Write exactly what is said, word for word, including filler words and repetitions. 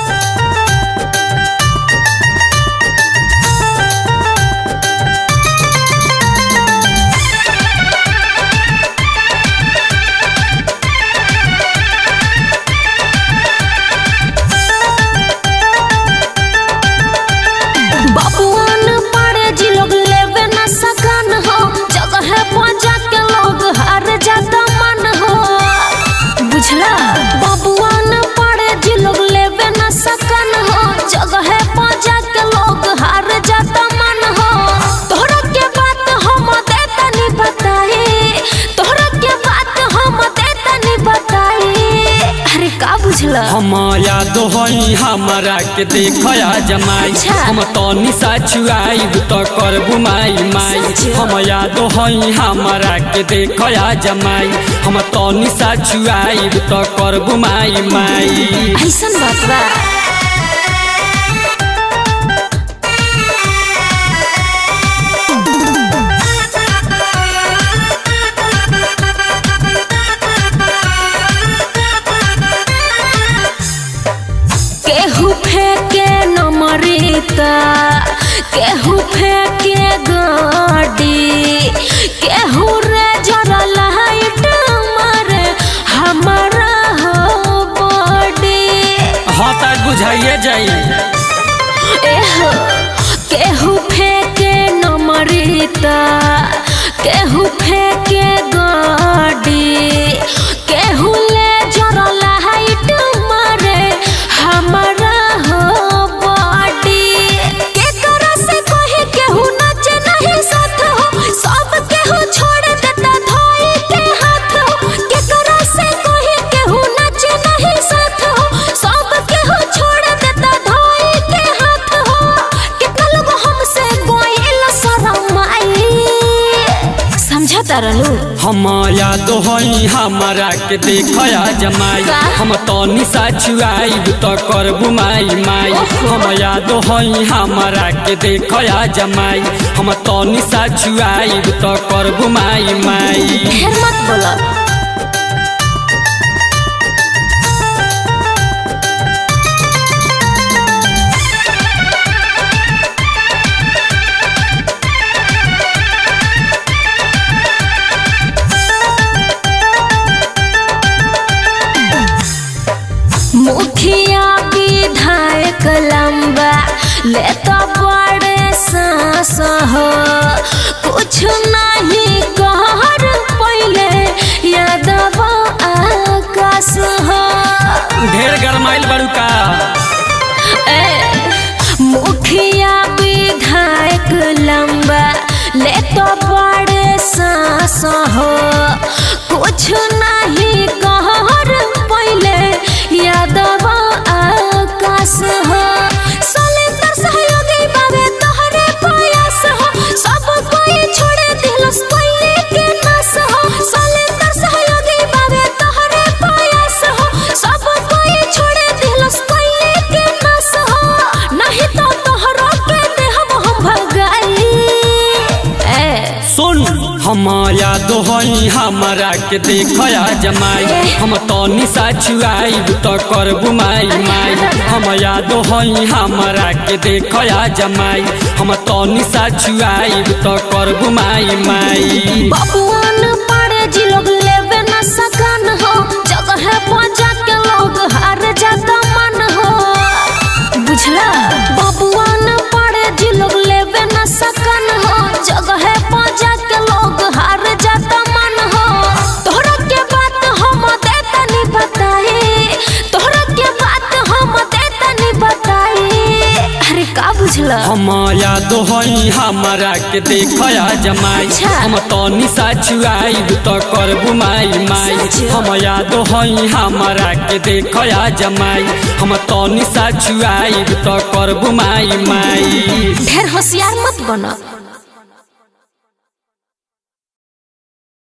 हम याद होई हमारा के देखया जमाई हम तनी सा छुआईब तो करबू माई माई। हम याद होई हमारा के देखया जमाई हम तनी सा छुआईब तो करबू माई माई। ऐसन बात बा केहू फेंके गाड़ी केहू रे जरा लाइट मारे हमारा हो बॉडी। हाँ तक बुझाइए जाई एहो केहू फेंके नमरीता केहू फेंके गाड़ी केहू ले जरा लाइट मारे हमारा हम याद होई हमारा के देखया जमाई हम तनी सा छुआईब तो करबू माई माई। हम याद होई हमारा के देखया जमाई हम तनी सा छुआईब तो करबू माई माई। मत बोला मुखिया विधायक लंबा लेता बड़े सांस हो कुछ नहीं कर पहले यादव आकाश हो। ढेर गरमाइल बड़ू का मुखिया विधायक लंबा लेता बड़े सांस हो कुछ नहीं कर पहले यादव आकाश हो। सलेंदर सहयोगी बाबे तोहरे प्रयास हो सब कोई छोड़े दिलस कोई के नास हो। सलेंदर सहयोगी बाबे तोहरे प्रयास हो सब कोई छोड़े दिलस कोई के नास हो। नहीं तो तोहरो के देहब हम भगाई। ए सुन हम याद होई हमारा के देखया जमाई हम तनी सा छुआईब तो करबू माई माई। हम याद होई हमारा के देखया जमाई हम तनी सा छुआईब तो करबू माई माई। बाबूआन पाड़े जी लोग लेवे न सकन हो जगह पहुंचा के लोग हार जाता मन हो बुझला। बाबूआन पाड़े जी लोग लेवे न सकन हो जगह पहुंचा के लोग हार जाता मन हो। तोहरा के बात हम देता नहीं बताई तोहरा के बात हम देता नहीं बताई। अरे का बुझला हम याद होई हमारा के देखया जमाई हम तनी सा छुआईब तो करबू माई माई। हम याद होई हमारा के देखया जमाई हम तनी सा छुआईब तो करबू माई माई। ढेर होशियार मत बना।